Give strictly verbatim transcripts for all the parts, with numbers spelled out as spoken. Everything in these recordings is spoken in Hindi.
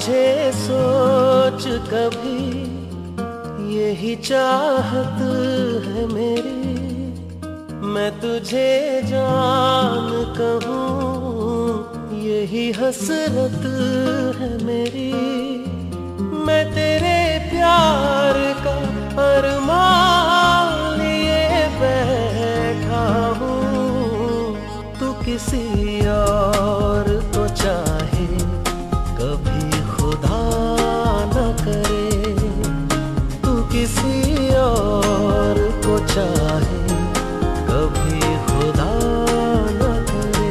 तुझे सोच कभी, यही चाहत है मेरी। मैं तुझे जान कहूँ, यही हसरत है मेरी। मैं तेरे प्यार का अरमान लिए बैठा हूँ। तू किसी और को चाहे, कभी खुदा न करे। तू किसी और को चाहे, कभी खुदा न करे।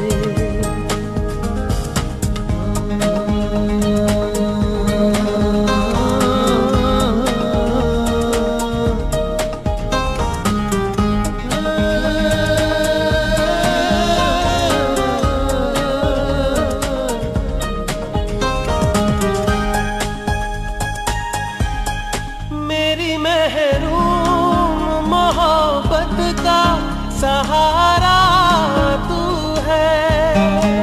मेरी महरूम मोहब्बत का सहारा तू है।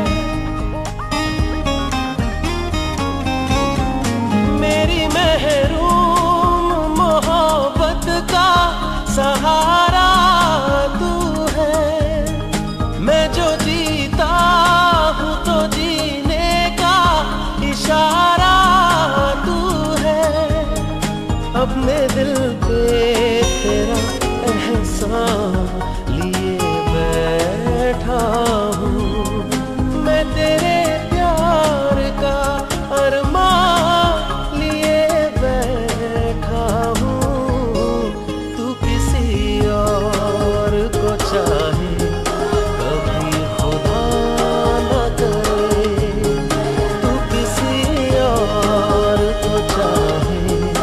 मेरी महरूम मोहब्बत का सहारा तू है। मैं जो जीता हूँ तो जीने का इशारा तू है। अपने दिल पे तेरा एहसान लिए बैठा हूँ। मैं तेरे प्यार का अरमान लिए बैठा हूँ। तू किसी और को चाहे, कभी खुदा न करे। तू किसी और को चाहे,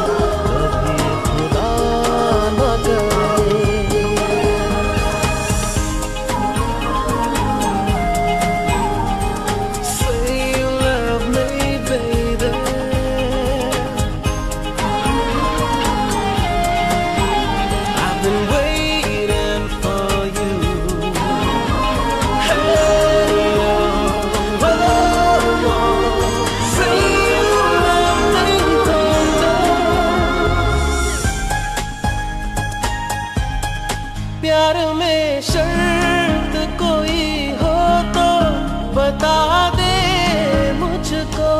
प्यार में शर्त कोई हो तो बता दे मुझको।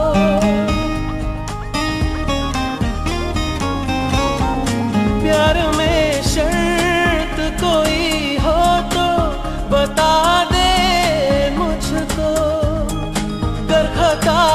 प्यार में शर्त कोई हो तो बता दे मुझको। कर खता